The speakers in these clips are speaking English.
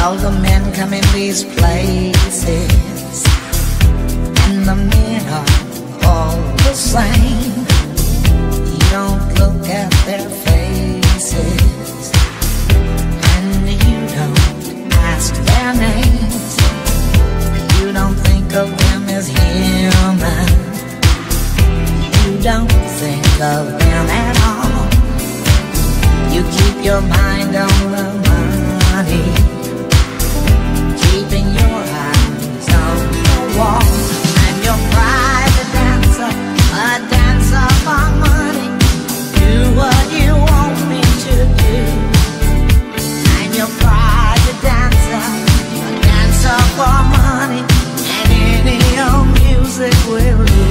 All the men come in these places, and the men are all the same. You don't look at their faces, and you don't ask their names. You don't think of them as human. You don't think of them at all. You keep your mind on the money, keeping your eyes on the wall. I'm your private dancer, a dancer for money. Do what you want me to do. I'm your private dancer, a dancer for money, and any old music will do.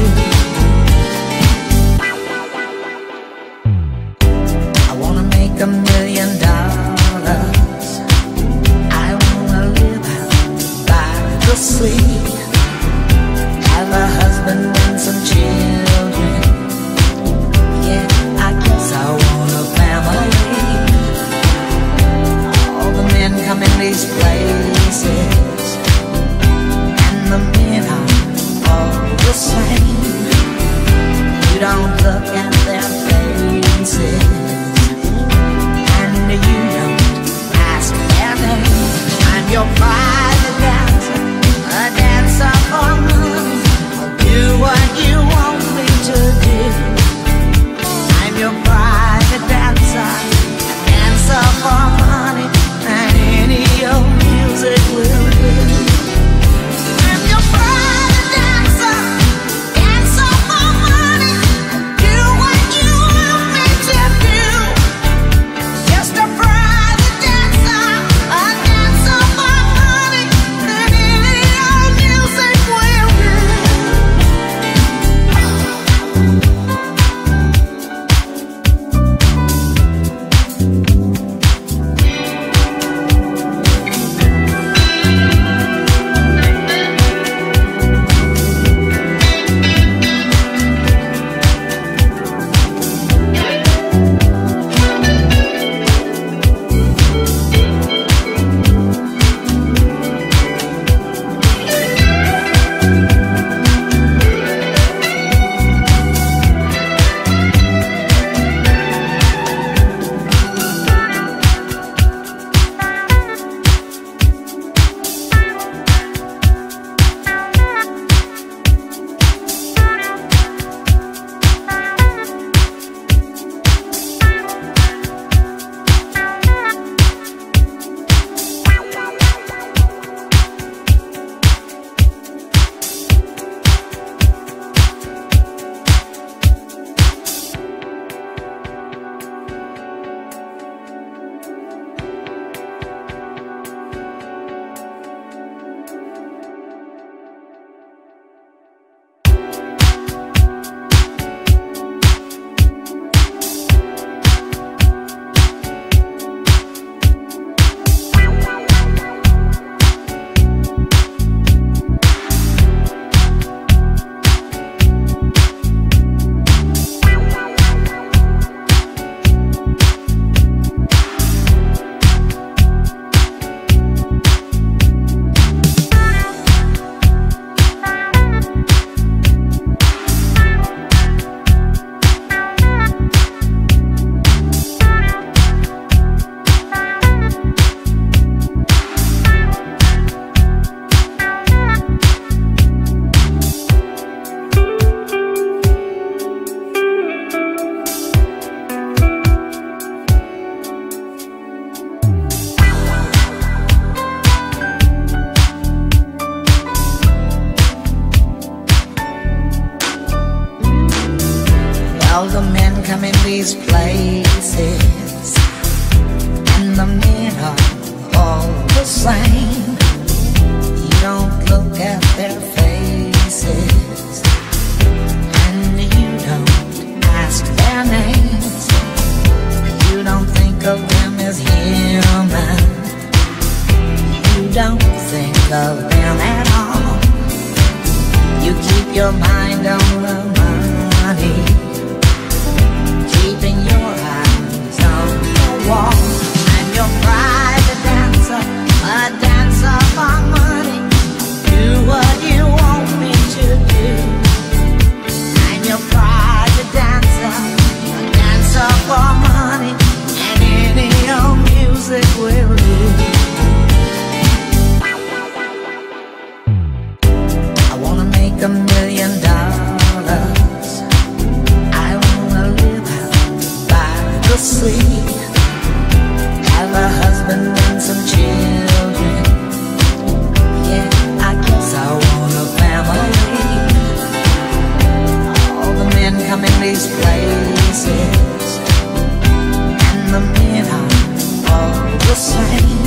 I wanna make $1 million. I wanna live out by the sea, have a husband and some children. Yeah, I guess I want a family. All the men come in these places, and the men are all the same. You don't look at their faces, and you don't ask their name. I'm your private dancer, a dancer for money. I'll do what you want me to do. I'm your private dancer, a dancer for money, and any old music will do. I'm your private dancer, dancer for money. I'll do what you want me to do. Just a private dancer, a dancer for money, and any old music will do. All the men come in these places, and the men are all the same. You don't look at their faces, and you don't ask their names. You don't think of them as human. You don't think of them at all. You keep your mind on the money, keeping your eyes on the wall. I'm your private dancer, a dancer same.